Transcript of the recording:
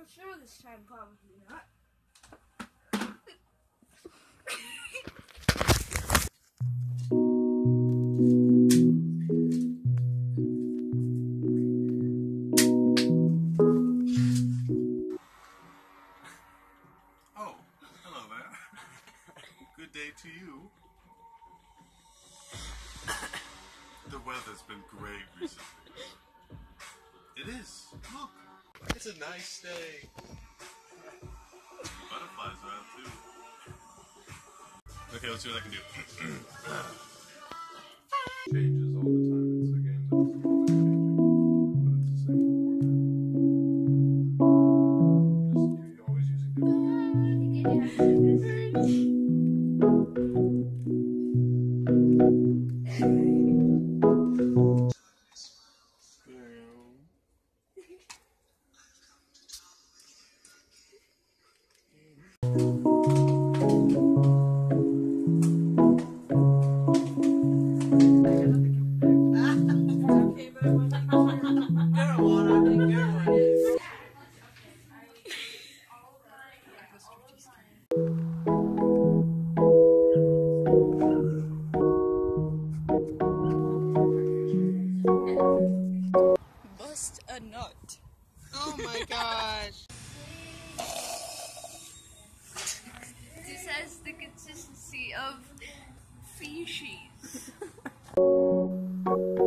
for sure this time, probably not. Oh, hello there. Good day to you. The weather's been great recently. It is. Look, it's a nice day. Butterflies are out too. Okay, let's see what I can do. Changes all the time. It's a game that's always changing, but it's the same format. Just you're always using Bust a nut. Oh my gosh. This has the consistency of feces.